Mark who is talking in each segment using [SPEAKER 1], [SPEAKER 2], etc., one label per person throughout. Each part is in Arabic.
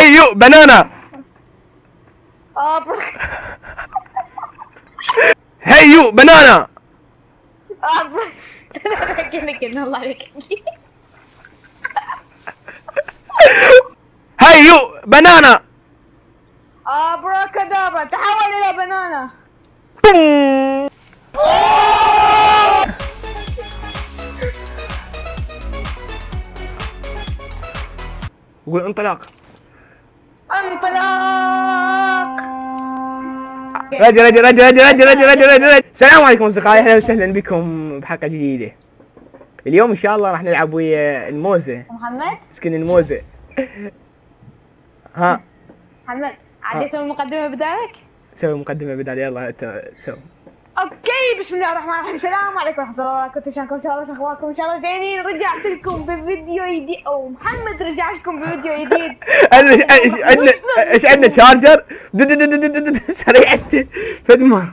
[SPEAKER 1] هي يو بنانا. هي يو بنانا.
[SPEAKER 2] الله عليك.
[SPEAKER 1] هي يو بنانا.
[SPEAKER 2] ابراكادابرا تحول الى بنانا.
[SPEAKER 1] وقول انطلاق.
[SPEAKER 2] انطلاق.
[SPEAKER 1] رجل. السلام عليكم اصدقائي، اهلا وسهلا بكم بحلقه جديده. اليوم ان شاء الله راح نلعب ويا الموزه.
[SPEAKER 2] محمد
[SPEAKER 1] سكن الموزه. ها
[SPEAKER 2] محمد عادي اسوي مقدمه بدالك؟
[SPEAKER 1] سوي مقدمه بدال. يلا انت سوي.
[SPEAKER 2] اوكي، بسم الله الرحمن الرحيم. السلام عليكم ورحمه الله وبركاته. شلونكم ان شاء الله؟ اخباركم ان شاء الله زينين. رجعت لكم بفيديو جديد، او محمد رجع لكم بفيديو جديد.
[SPEAKER 1] ايش عندنا شارجر سريع فدمر.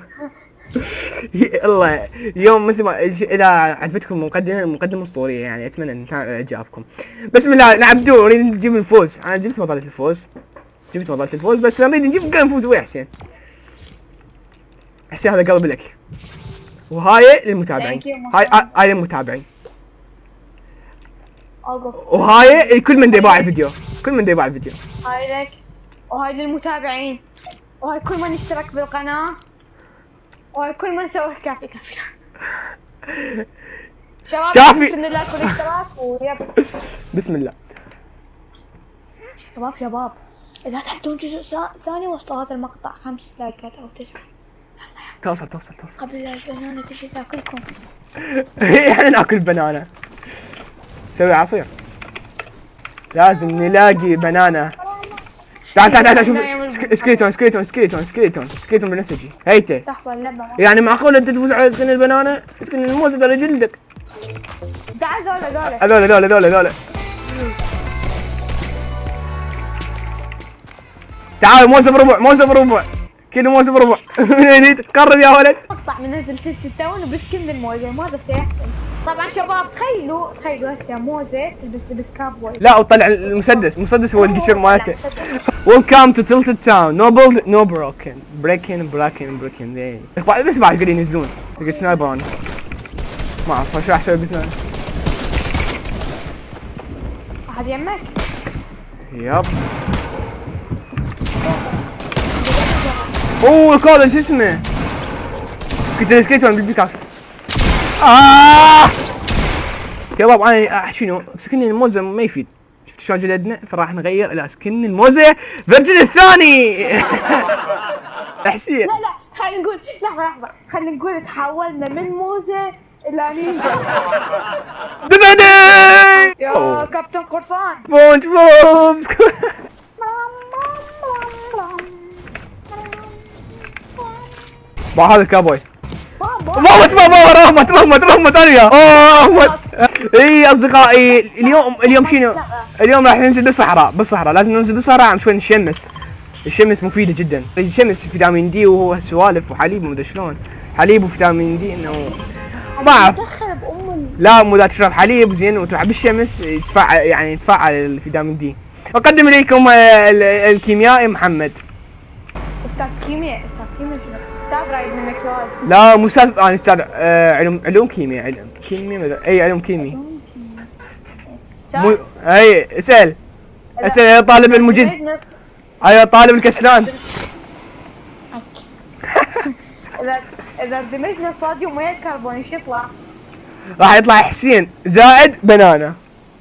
[SPEAKER 1] الله يوم مثل ما اذا عجبتكم مقدمه اسطوريه يعني، اتمنى ان اعجابكم. بسم الله نعبدو. نريد نجيب الفوز. انا جبت مظله الفوز بس نريد نجيب قلم فوز ويا حسين. حسين هذا قلب لك، وهاي للمتابعين. هاي للمتابعين، وهاي كل من يباع الفيديو.
[SPEAKER 2] هاي لك، وهاي للمتابعين، وهاي كل من اشترك بالقناة، وهاي كل من سوى كافي. شباب
[SPEAKER 1] كافي.
[SPEAKER 2] بسم الله كل اشتراك ويب.
[SPEAKER 1] بسم الله
[SPEAKER 2] شباب اذا تحبون جزء ثاني وسط هذا المقطع 5 لايكات او 9
[SPEAKER 1] توصل
[SPEAKER 2] قبل لا البنانة تجي تاكلكم.
[SPEAKER 1] احنا ناكل بنانا. سوي عصير. لازم نلاقي بنانا. تعال شوف سكيتون بنفسجي. هيته يعني معقول انت تفوز على سكن البنانا؟ سكن الموز ده جلدك. تعال هذول تعال. موز بربع كيلو موز بربع. قرب يا ولد.
[SPEAKER 2] مقطع منزل تون بسكن الموزه، ماذا سيحصل؟ طبعا شباب تخيلوا هسه موزه تلبس كابوي.
[SPEAKER 1] لا وطلع المسدس هو القشر مالته. Welcome to Tilted Town. No broken. Breaking. بس بعد قاعدين ينزلون. لقيت سنايبر انا. ما اعرف شو راح اسوي بسنايبر.
[SPEAKER 2] احد يمك؟
[SPEAKER 1] يب. اوه الكود شو اسمه؟ كنت سكيتون بالبيكاكس. شباب انا شنو سكن الموزه ما يفيد. شفت شلون جلدنا؟ فراح نغير الى سكن الموزه فيرجن الثاني. حسين
[SPEAKER 2] لا خلينا نقول لحظه خلينا نقول تحولنا من موزه الى نينجا. يا كابتن قرصان
[SPEAKER 1] سبونج بوب. هذا الكابوي. بابا اسمه رحمة ثانية. اي اصدقائي اليوم شنو؟ اليوم راح ننزل بالصحراء. لازم ننزل بالصحراء شوي نشمس. الشمس مفيدة جدا. الشمس فيتامين دي وهو سوالف وحليب ومدري شلون. حليب وفيتامين دي انه ما اعرف. لا مو اذا تشرب حليب زين وتلعب بالشمس يتفاعل الفيتامين دي. اقدم اليكم الكيميائي محمد.
[SPEAKER 2] استاذ كيمياء شنو؟ استاذ رايد منك سؤال.
[SPEAKER 1] لا مو استاذ، انا استاذ علوم كيمياء. اي علوم كيمياء. اي اسال يا طالب المجد. ايوه طالب الكسلان.
[SPEAKER 2] اذا دمجنا الصوديوم ويا الكربون ايش يطلع؟
[SPEAKER 1] راح يطلع حسين زائد بنانا.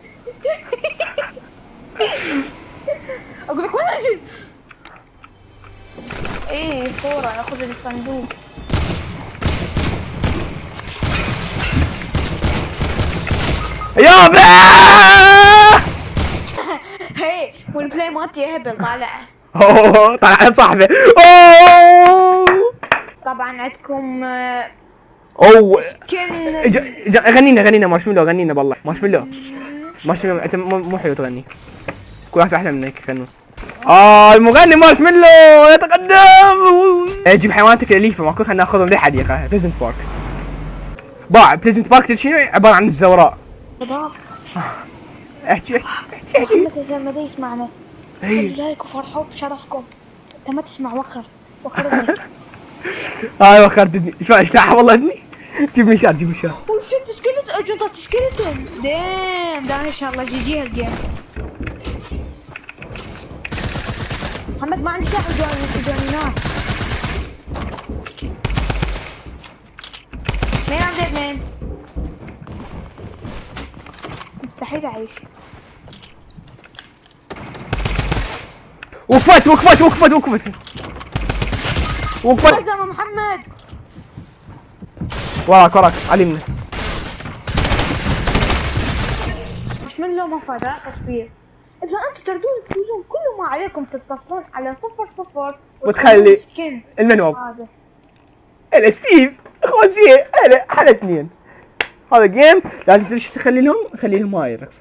[SPEAKER 2] اقول لك وين اجي؟ ايه صورة ناخذ الصندوق.
[SPEAKER 1] يابا.
[SPEAKER 2] هي والبلاي مالتي هبل طالع.
[SPEAKER 1] اوه طلع صاحبه. اوه
[SPEAKER 2] طبعا عندكم
[SPEAKER 1] اوه
[SPEAKER 2] سكن.
[SPEAKER 1] غنينا مارشميلو. غنينا بالله مارشميلو انت مو حلو تغني. كل ناس احلى منك يغنوا. المغني مارشميلو يتقدم. جيب حيواناتك الاليفه ماكو. خلينا ناخذهم لحديقه بليزنت بارك. بليزنت بارك شنو؟ عباره عن الزوراء.
[SPEAKER 2] شباب
[SPEAKER 1] احكي
[SPEAKER 2] محمد اذا ما يسمعنا
[SPEAKER 1] اي
[SPEAKER 2] لايك وفرحوا بشرفكم. انت ما تسمع وخر اذنك.
[SPEAKER 1] هاي وخرت ابني. ايش والله ابني. جيب مشار جيب مشار.
[SPEAKER 2] وشفت سكيلت جنطة سكيلتون. دام ان شاء الله جي هالجيم. محمد ما عندي سلاح اجاني ناس. مين عندي اثنين؟ مستحيل اعيش.
[SPEAKER 1] وقفت
[SPEAKER 2] لازم محمد.
[SPEAKER 1] وراك علمنا.
[SPEAKER 2] مش من له مفاد راح كبير. اذا انتم تردون تفوزون كل ما عليكم تتصلون على 00
[SPEAKER 1] وتخلي المنوب الستيف خوزي على اثنين. هذا جيم لازم تخلي لهم هاي الرقصه.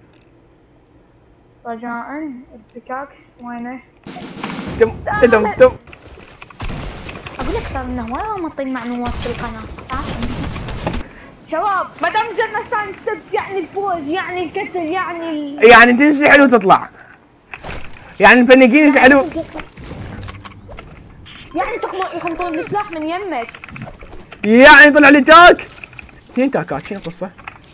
[SPEAKER 2] رجاء البيكاكس وينه؟
[SPEAKER 1] تم
[SPEAKER 2] اقول لك صار انه وين منطين معلومات في القناه. شباب ما دام نزلنا ستاند ستيبس يعني الفوز يعني الكتل يعني
[SPEAKER 1] تنسحل وتطلع. يعني الفنيقين يسحلون.
[SPEAKER 2] يعني يخمطون السلاح من يمك.
[SPEAKER 1] يعني طلع لي تاك. 2 تاكات شنو القصه؟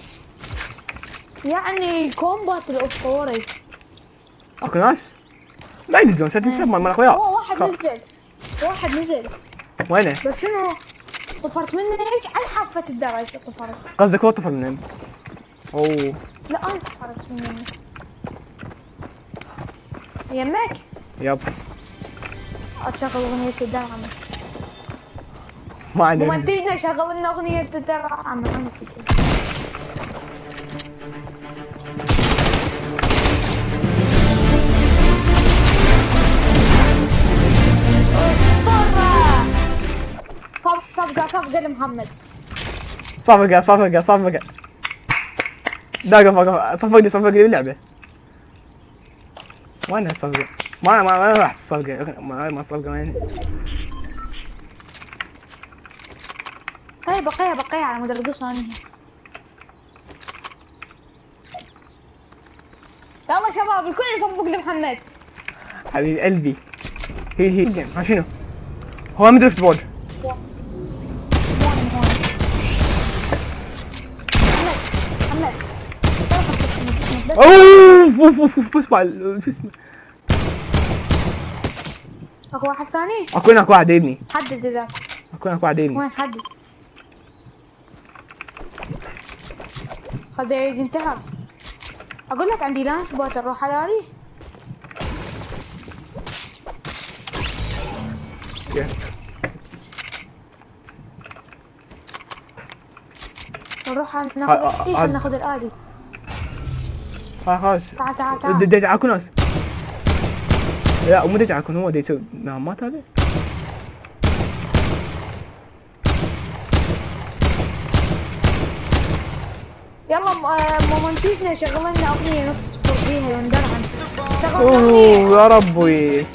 [SPEAKER 2] يعني الكومبات الاسطوري.
[SPEAKER 1] اكو ناس ما يدزون سد مال اخويا.
[SPEAKER 2] واحد نزل.
[SPEAKER 1] وينه؟
[SPEAKER 2] بس شنو؟ طفرت منه هيك على حافة الدرج طفرت.
[SPEAKER 1] قصدك هو طفر منين؟ اوه
[SPEAKER 2] لا انا طفرت من يمك.
[SPEAKER 1] يب
[SPEAKER 2] اشغل اغنية الدرعم.
[SPEAKER 1] ما عندي.
[SPEAKER 2] ومنتجنا شغل لنا اغنية الدرعم. صفقة لمحمد.
[SPEAKER 1] صفقة داقة صفقني باللعبة. وين الصفقة؟ ما راح الصفقة. ما الصفقة وين؟
[SPEAKER 2] هاي بقيها على مود القصة ثانية. يلا شباب الكل يصفق لمحمد.
[SPEAKER 1] حبيب قلبي. هي ها شنو؟ هو مدرفت بول. اوف اسمع شو اسمه.
[SPEAKER 2] اكو واحد ثاني؟
[SPEAKER 1] اكو واحد يبني.
[SPEAKER 2] حدد ذاك.
[SPEAKER 1] اكو واحد يبني.
[SPEAKER 2] وين حدد؟ هذا ينتحر. اقول لك عندي لانش بوت نروح حلالي. نروح ناخذ الآلي.
[SPEAKER 1] خلاص
[SPEAKER 2] تعال
[SPEAKER 1] ديت عاكو ناس. لا مو ديت عاكو هو ديت يسوي مهمات هذا.
[SPEAKER 2] يلا مومنتيزنا شغل لنا اغنية نطفر فيها وندرعم.
[SPEAKER 1] اوه يا ربي.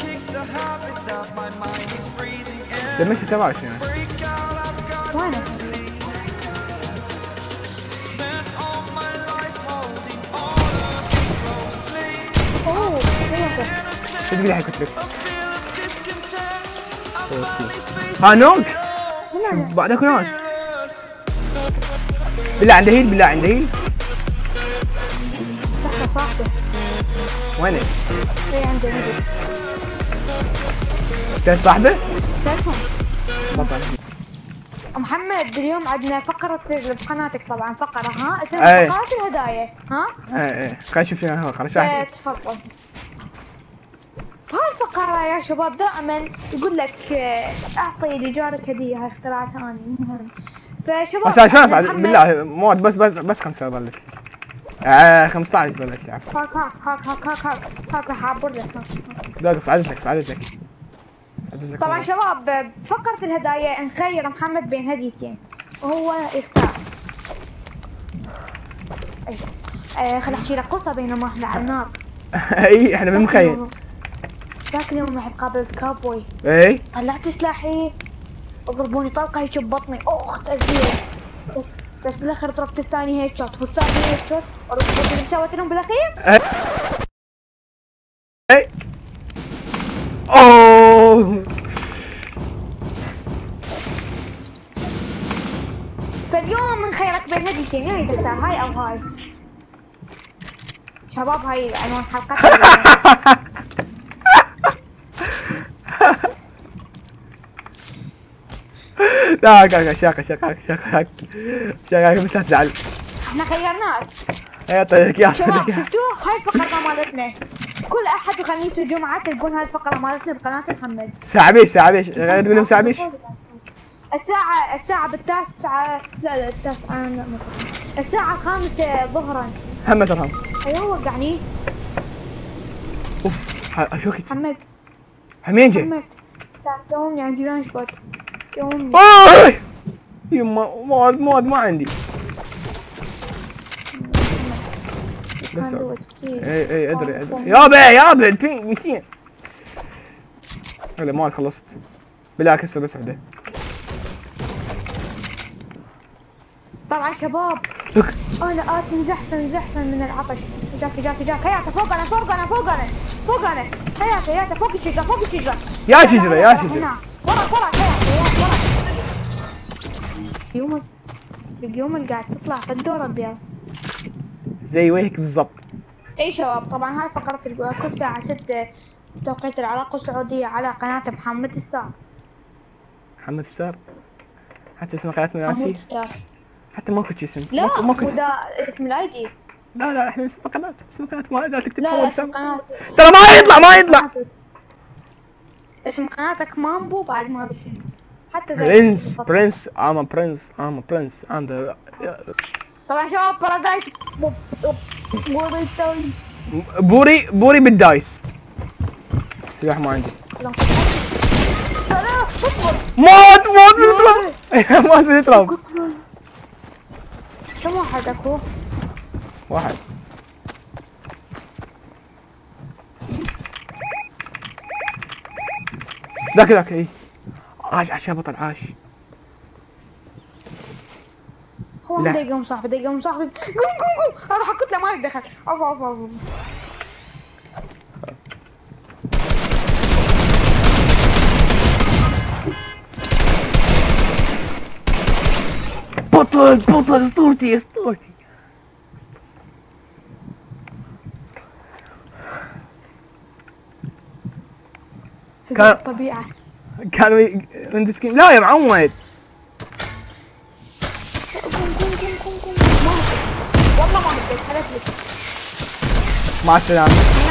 [SPEAKER 1] دمشي 27
[SPEAKER 2] وينه؟ اوه
[SPEAKER 1] شو تقولي حكيت لك؟ نوك بعد اكو ناس. بالله عنده هيل
[SPEAKER 2] لحظة صاحبه.
[SPEAKER 1] وينه؟
[SPEAKER 2] ايه عنده هيل.
[SPEAKER 1] انت صاحبه؟
[SPEAKER 2] تلفون.
[SPEAKER 1] بطل.
[SPEAKER 2] محمد اليوم عندنا فقرة بقناتك طبعا فقرة ها اسمها فقرات الهدايا ها؟
[SPEAKER 1] ايه خلينا نشوف شنو خلاص
[SPEAKER 2] تفضل. هالفقرة يا شباب دائما يقول لك اعطي لجارك هدية اختراعات ثانية مهم. فشباب
[SPEAKER 1] بس عشان اصعد بالله مواد بس 5 بلك. 15 بلك عفوا.
[SPEAKER 2] هاك حابر لك.
[SPEAKER 1] لا سعدتك.
[SPEAKER 2] طبعا شباب فقرة الهدايا نخير محمد بين هديتين وهو يختار. خل احكي لك قصة بينما احنا على النار.
[SPEAKER 1] اي احنا بالمخيم.
[SPEAKER 2] ذاك اليوم رحت قابلت كابوي.
[SPEAKER 1] اي
[SPEAKER 2] طلعت سلاحي ضربوني طلقة هيك ببطني اخت ازيد. بس بالاخير ضربت الثاني هيك شوت والثاني هيك شوت. سويت لهم بالاخير؟
[SPEAKER 1] اي
[SPEAKER 2] حلقتين هاي تختار هاي او هاي. شباب هاي عنوان حلقتنا.
[SPEAKER 1] لا كاكا شاكا بس لا تزعل.
[SPEAKER 2] احنا خيرناك.
[SPEAKER 1] يعطيك يا
[SPEAKER 2] شباب شفتوا هاي الفقرة مالتنا. كل احد وخميس وجمعة تلقون هاي الفقرة مالتنا بقناة محمد.
[SPEAKER 1] ساعة بيش غير منهم ساعة بيش.
[SPEAKER 2] الساعة بالتاسعة لا التاسعة لا الساعة 5 ظهرا.
[SPEAKER 1] محمد ترهم.
[SPEAKER 2] ايوه وقعني.
[SPEAKER 1] اوف شوكي.
[SPEAKER 2] محمد.
[SPEAKER 1] حمين جاي.
[SPEAKER 2] محمد. تعال قومني عندي رانش بوت. قومني.
[SPEAKER 1] يما ما عندي. بس اي ادري يابا البينج 200. هلا ما خلصت. بالله كسر بس وحده.
[SPEAKER 2] طبعا شباب انا اتي زحفا من العطش. جاك هياته فوقنا هياته فوق الشجره
[SPEAKER 1] يا شجره
[SPEAKER 2] ورا اليوم اللي قاعد تطلع في الدور الابيض
[SPEAKER 1] زي وجهك بالضبط.
[SPEAKER 2] اي شباب طبعا هاي فقرة تلقوها كل ساعة 6 توقيت العلاقة السعودية على قناة محمد ستار.
[SPEAKER 1] محمد ستار حتى اسم قناتنا ناسي. حتى ماكو اسم.
[SPEAKER 2] لا ماكو اسم الاي دي.
[SPEAKER 1] لا احنا اسم قناة ما لا تكتب
[SPEAKER 2] لا اسم قناة
[SPEAKER 1] ترى ما يطلع
[SPEAKER 2] اسم قناتك مامبو بعد ما بتجي حتى
[SPEAKER 1] برنس I'm a prince I'm the
[SPEAKER 2] طبعا شباب بارادايس
[SPEAKER 1] بوري بالدايس. سلاح ما عندي. موت بتضرب.
[SPEAKER 2] كم واحد اكو؟
[SPEAKER 1] واحد. ذاك اي عاش يا بطل عاش.
[SPEAKER 2] هو بده يقوم صاحبي قوم انا حكيت له مالك دخل. اوف
[SPEAKER 1] بطل اسطورتي كان
[SPEAKER 2] الطبيعة
[SPEAKER 1] كانوا من سكين. لا يا معود
[SPEAKER 2] قوم والله ما بدك حلف لك.
[SPEAKER 1] مع السلامة.